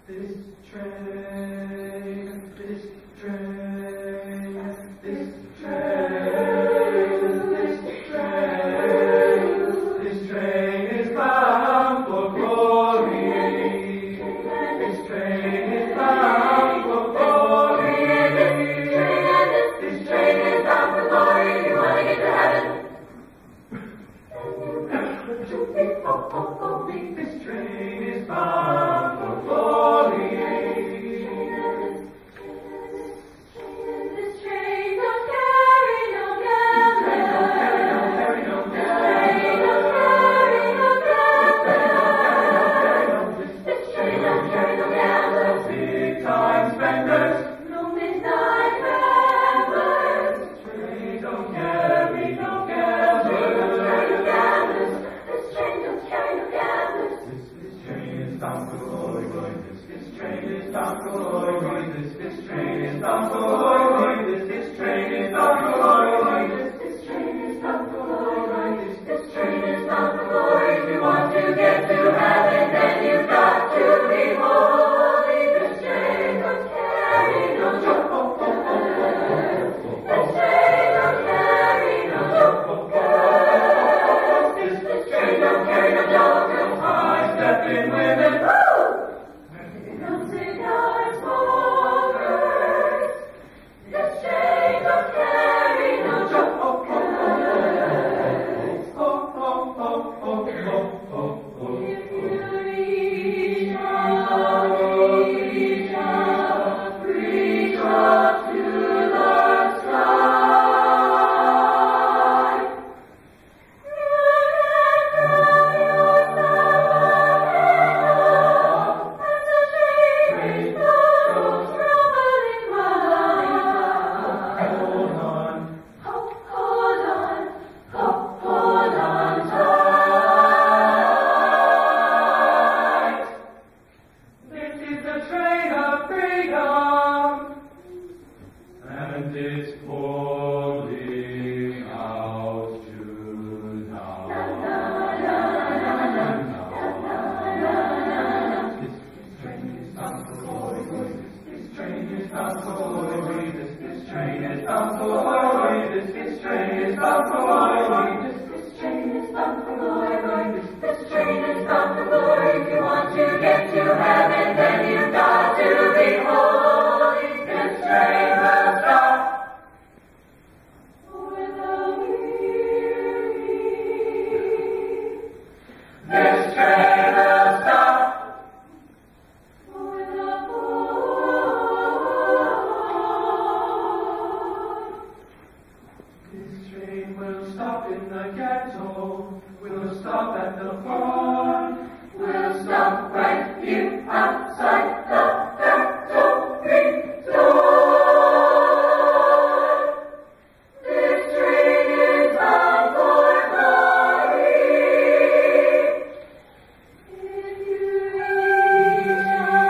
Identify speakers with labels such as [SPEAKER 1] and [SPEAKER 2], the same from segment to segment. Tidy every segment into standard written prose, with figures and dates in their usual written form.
[SPEAKER 1] This train, this train, this train, this train, this train is bound for glory. This train is bound for glory. This train is bound for glory. You want to get to heaven? This train is bound for glory.
[SPEAKER 2] This train don't carry no gallons. This train don't carry no gallons.
[SPEAKER 1] Big time spenders.
[SPEAKER 2] No midnight ramblers.
[SPEAKER 1] This train don't carry no
[SPEAKER 2] This train don't carry no gallons.
[SPEAKER 1] This train is bound for glory. This train is bound for glory. This train is bound for glory. This train is bound for glory.
[SPEAKER 2] This train is bound for glory. This train is bound for glory. If you want to get to heaven, then you've got to be holy. This train don't carry no joke. This train don't carry no joke. This train don't carry no joke.
[SPEAKER 1] I step in women.
[SPEAKER 2] No cigar smokers. This train don't carry no joke. If you reach up to the sky.
[SPEAKER 1] This is the train of freedom, and it's pulling out tonight. This train is bound for glory. This train is bound for glory. This train is bound for glory. This train is bound for glory.
[SPEAKER 2] This train is bound for glory. This train is bound for glory. If you want to get to heaven, then you've got to be holy. This train will stop for the weary.
[SPEAKER 1] This train will stop.
[SPEAKER 2] For the poor.
[SPEAKER 1] This train will stop in the ghetto. We'll stop at the farm.
[SPEAKER 2] We'll stop right here outside the factory door. This train is bound for glory. If you reach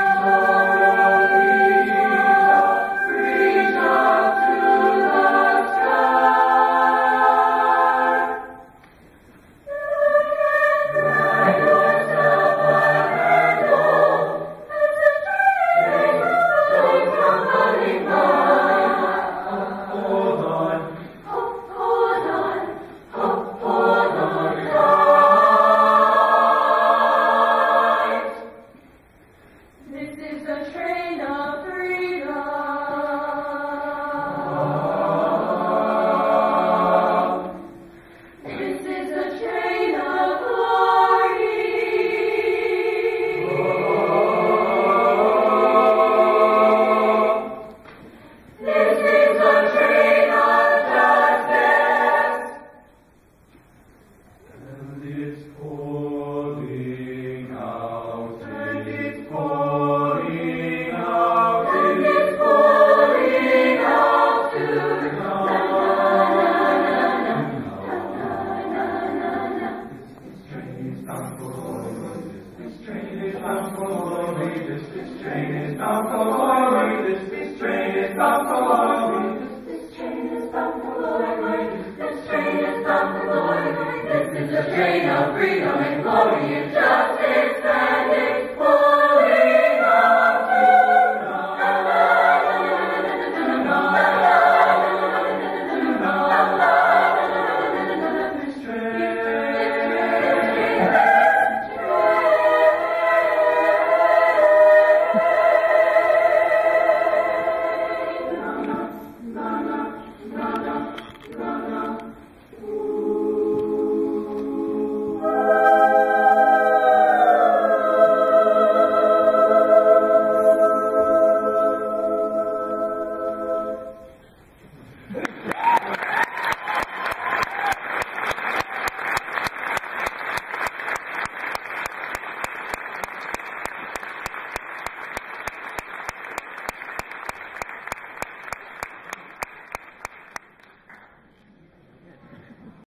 [SPEAKER 2] up to the sky.
[SPEAKER 1] Hold on.
[SPEAKER 2] This is the train of freedom. This is the train of glory. This is the train of justice.
[SPEAKER 1] And it's pouring out. And it's pouring out.
[SPEAKER 2] And it's pouring out to
[SPEAKER 1] This train is bound for glory. This train is bound for glory. This train is bound for glory. This train is bound for glory.
[SPEAKER 2] This train is bound for glory. This train is bound for glory. This is the train of freedom and glory and justice.